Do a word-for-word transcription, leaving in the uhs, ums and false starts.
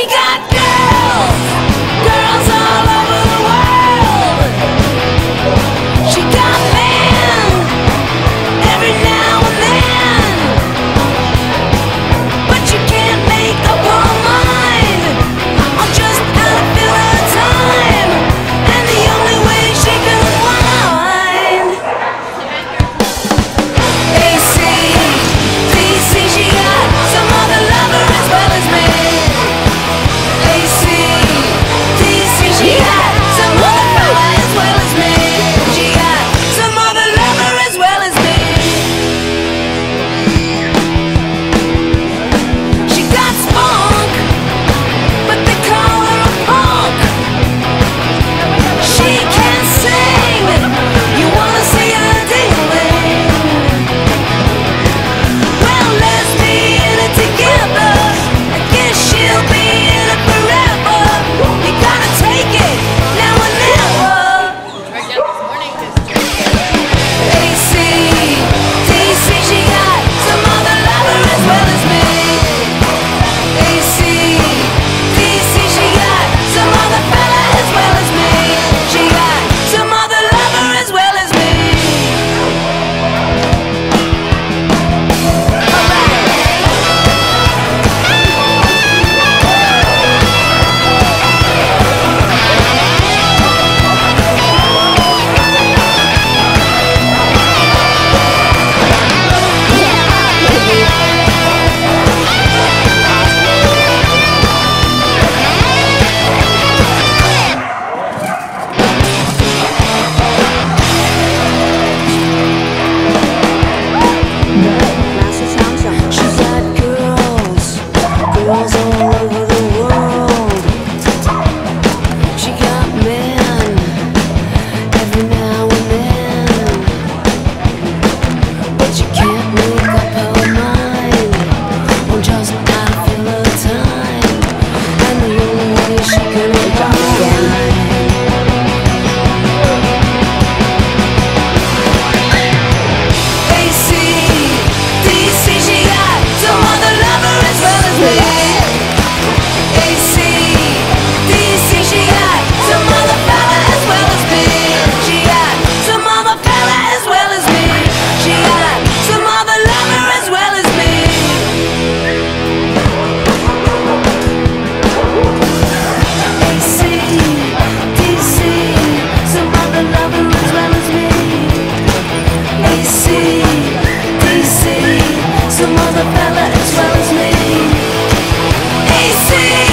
got girls, girls all over the world. She got men every now and then, but you can't make up her mind on just how to fill her time, and the only way she can unwind. A C, D C, she got some other lover as well as me. A C, D C, she got some other fella as well as me. She got some other lover as well as me. She got spunk, but they call her a punk. She can sing, you wanna see her ding-a-ling. Well, let's be in it together, I guess she'll be in it forever. You gotta take it now or never. A C, D C, she got some other lover as well as me. A C, D C, she got some other fella as well as me. She got some other lover as well as me. She's got girls, girls all over the world. She got men every now and then, but you can't make up her mind on just how to fill her time, and the only way she can unwind. A C, D C, she got some other lover as well as me. A C, D C, she got some other fella as well as me. She got some other fella as well as me. She got some other lover as well as me. A C, D C, some other lover as well as me. A C, D C, some other fella as well as me. A C